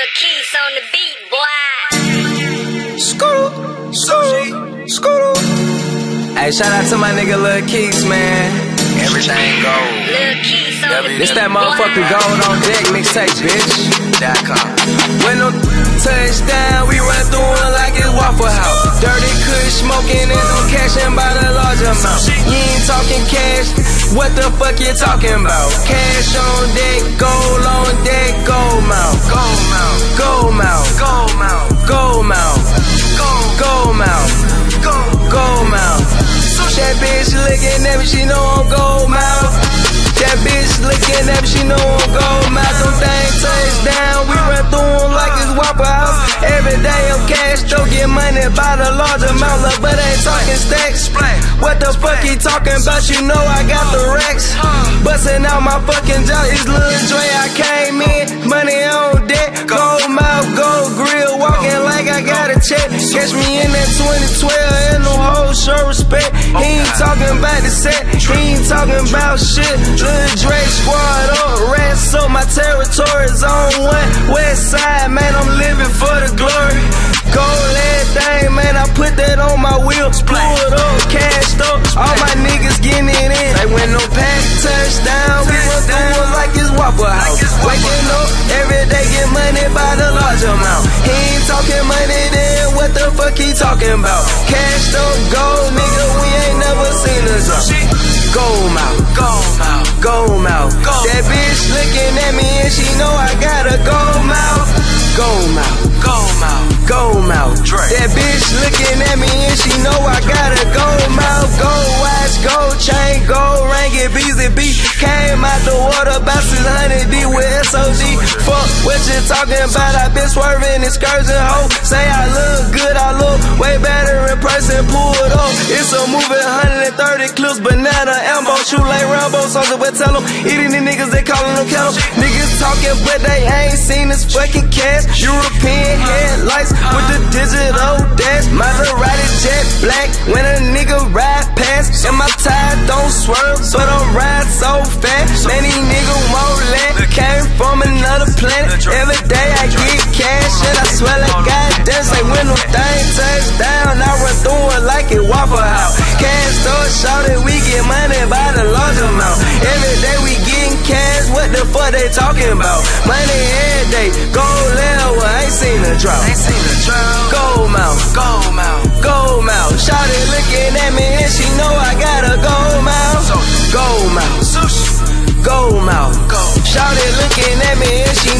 Keys on the beat, boy. Scooter. Hey, shout out to my nigga Lil Keys, man. Everything gold. Lil Keys on the beat, This that motherfucking gold on deck mixtape, bitch. When no touchdown, we run through it like it's Waffle House. Dirty kush smoking and no cashing by the large amount. You ain't talking cash, what the fuck you talking about? Cash on deck, gold on deck, gold mouth. Gold mouth. Gold mouth. Gold mouth. Gold mouth. Gold mouth. Gold mouth. That bitch looking at me, she know I'm gold mouth. That bitch looking at me, she know I'm gold mouth. Them things touchdown, we run through them like it's Waffle House. Every day I'm cash, don't get money by the large amount, look, but ain't talking stacks. What the fuck he talking about? You know I got the racks. Busting out my fucking jaw, it's Lil Dre. I came in, money on deck, gold mouth, gold grill, walking like I got a check. Catch me in that 2012 and no whole show respect. He ain't talking about the set, he ain't talking about shit. Lil Dre squad up, rats up, my territory's on one. West side, man, I'm living for the glory. Gold everything, man, I put that on my wheel. Pulled up, cashed up, all my niggas getting it in. They went no pass, touchdown, we run through it like it's Waffle House. Waking up, every day get money by the large amount. He ain't talking money then, what the fuck he talking about? Cashed up, gold, nigga, we ain't never seen a drop. Gold mouth, gold mouth, gold mouth. That bitch looking at me and she know I got a gold mouth. Gold mouth, gold mouth, gold mouth. That bitch looking at me and she know I got a gold mouth. Gold watch, gold chain, gold ring, it BZB. Came out the water, about 600D with SOD. Fuck what you talking about, I been swerving excursion, ho. Say I look good, I look way better in person, pulled up. It's a moving 130 clips, banana, ambo, shoot like Rambo, soldier, but tell them, eating the niggas, they calling them cattle. Niggas talking, but they ain't seen this fucking cash. European headlights with the digital dash. Maserati jet black when a nigga ride past. And my tire don't swerve, but I'm ride so fast. Man, these niggas won't let. Came from another planet. Every day I get cash, and I swear like goddamn, say when them things touch down, I run through it like it Waffle House. Cash store shouted, we get money by the large amount. Every day we getting cash, what the fuck they talking about? Money every day, gold level, I ain't seen a drop. Gold mouth, gold mouth, gold mouth. Shawty looking at me and she know I got a gold mouth. Gold mouth, gold mouth. Shawty looking at me and she